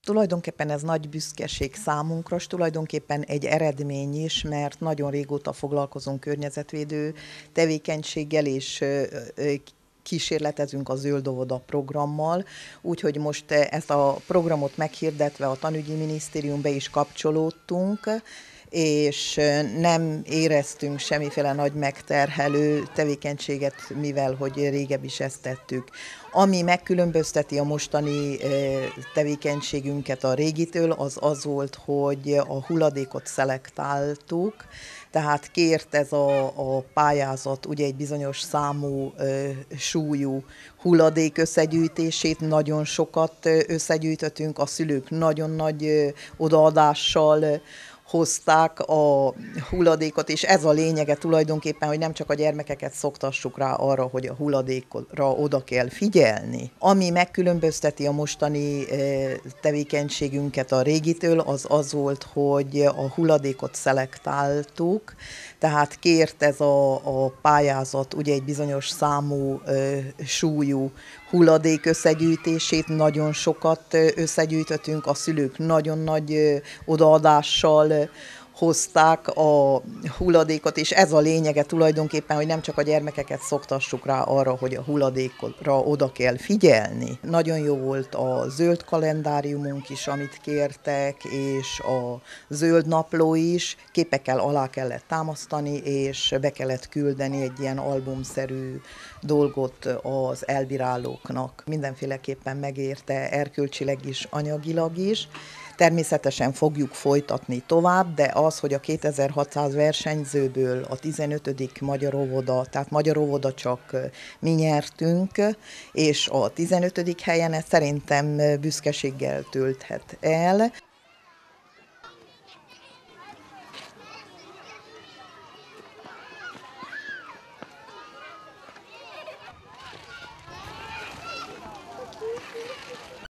Tulajdonképpen ez nagy büszkeség számunkra, s tulajdonképpen egy eredmény is, mert nagyon régóta foglalkozunk környezetvédő tevékenységgel, és kísérletezünk a Zöld Óvoda programmal, úgyhogy most ezt a programot meghirdetve a Tanügyi Minisztérium be is kapcsolódtunk, és nem éreztünk semmiféle nagy megterhelő tevékenységet, mivel hogy régebb is ezt tettük. Ami megkülönbözteti a mostani tevékenységünket a régitől, az az volt, hogy a hulladékot szelektáltuk, tehát kért ez a pályázat ugye egy bizonyos számú súlyú hulladék összegyűjtését, nagyon sokat összegyűjtöttünk, a szülők nagyon nagy odaadással hozták a hulladékot, és ez a lényege tulajdonképpen, hogy nem csak a gyermekeket szoktassuk rá arra, hogy a hulladékra oda kell figyelni. Ami megkülönbözteti a mostani tevékenységünket a régitől, az az volt, hogy a hulladékot szelektáltuk, tehát kért ez a pályázat ugye egy bizonyos számú súlyú hulladék összegyűjtését, nagyon sokat összegyűjtöttünk, a szülők nagyon nagy odaadással hozták a hulladékot, és ez a lényege tulajdonképpen, hogy nem csak a gyermekeket szoktassuk rá arra, hogy a hulladékra oda kell figyelni. Nagyon jó volt a zöld kalendáriumunk is, amit kértek, és a zöld napló is, képekkel alá kellett támasztani, és be kellett küldeni egy ilyen albumszerű dolgot az elbírálóknak. Mindenféleképpen megérte erkölcsileg is, anyagilag is. Természetesen fogjuk folytatni tovább, de az, hogy a 2600 versenyzőből a 15. magyar óvoda, tehát magyar óvoda csak mi nyertünk, és a 15. helyen ez szerintem büszkeséggel tölthet el.